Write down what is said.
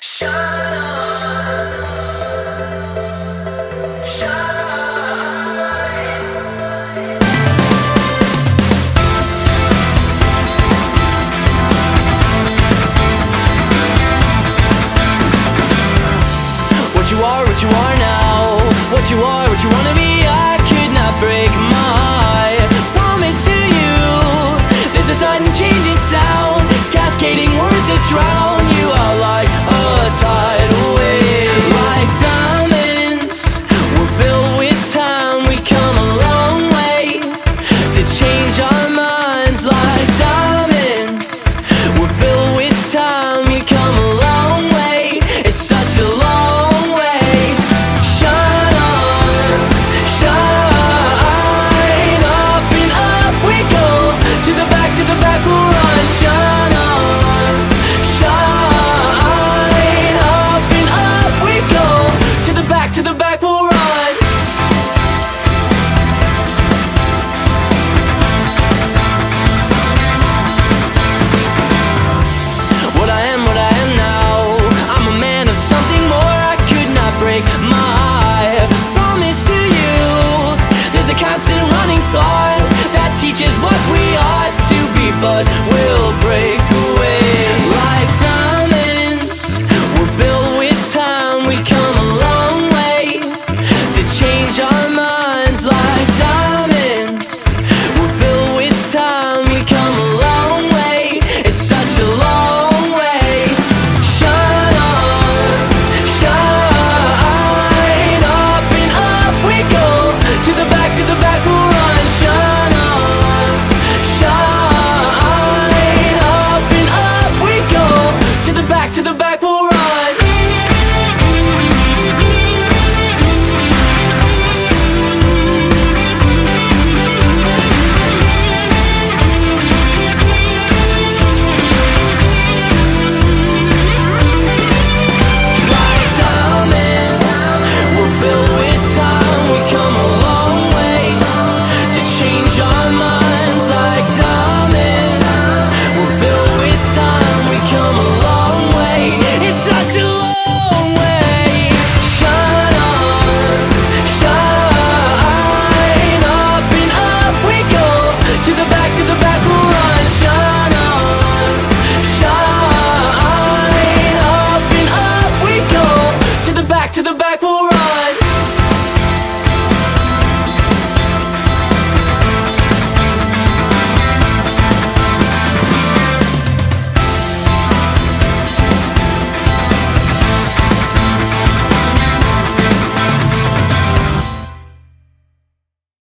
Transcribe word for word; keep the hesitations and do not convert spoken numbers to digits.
Shine on, shine. What you are, what you are now, what you are, what you wanna be, I could not break my promise to you. There's a sudden change in sound, cascading words that drown. You are like a tidal wave, like diamonds. We're built with time, we come a long way to change our minds. Like diamonds, we're built with time, we come a long way. It's such a long way. Shine on, shine, up and up we go, to the back, to the back we'll run. Shine on, shine, up and up we go, to the back, to the back we'll run. What I am, what I am now, I'm a man of something more. I could not break my promise to you. There's a constant running thought that teaches what we ought to be, but will break away. Like diamonds, we're built with time, we come a long way to change our minds. Like diamonds, we're built with time, we come a long way. It's such a long way. Shine on, shine, up and up we go, to the back, to the back we'll run. Shine on, shine, up and up we go, to the back, to the back we'll run.